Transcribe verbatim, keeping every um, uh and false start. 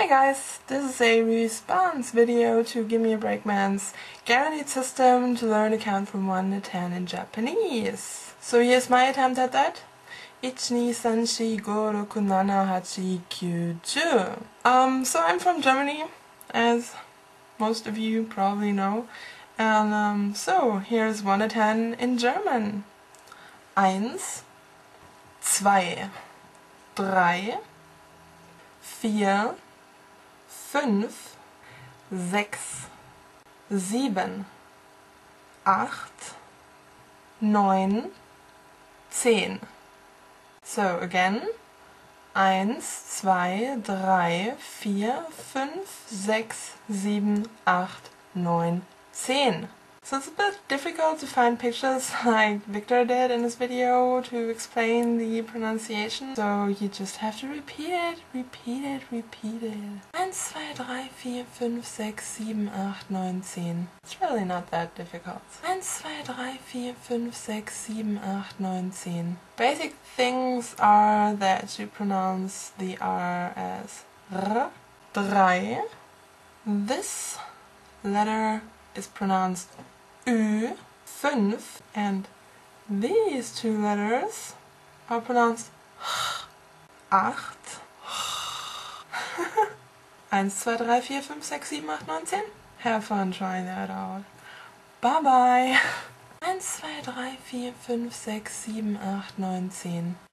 Hi guys, this is a response video to Gimme a Break Man's guaranteed system to learn to count from one to ten in Japanese. So here's my attempt at that. one, two, three, four, five, six, seven, eight, nine, ten. Um, so I'm from Germany, as most of you probably know. And um, so here's one to ten in German. eins, zwei, drei, vier, fünf, sechs, sieben, acht, neun, zehn. So again, eins, zwei, drei, vier, fünf, sechs, sieben, acht, neun, zehn. So it's a bit difficult to find pictures like Victor did in his video to explain the pronunciation. So you just have to repeat it, repeat it, repeat it. eins, zwei, drei, vier, fünf, sechs, sieben, acht, neun, zehn. It's really not that difficult. eins, zwei, drei, vier, fünf, sechs, sieben, acht, neun, zehn. Basic things are that you pronounce the R as R. Drei. This letter is pronounced Ü. Fünf, and these two letters are pronounced H. Acht. eins, zwei, drei, vier, fünf, sechs, sieben, acht, neun, zehn. Have fun trying that out. Bye bye. eins, zwei, drei, vier, fünf, sechs, sieben, acht, neun, zehn.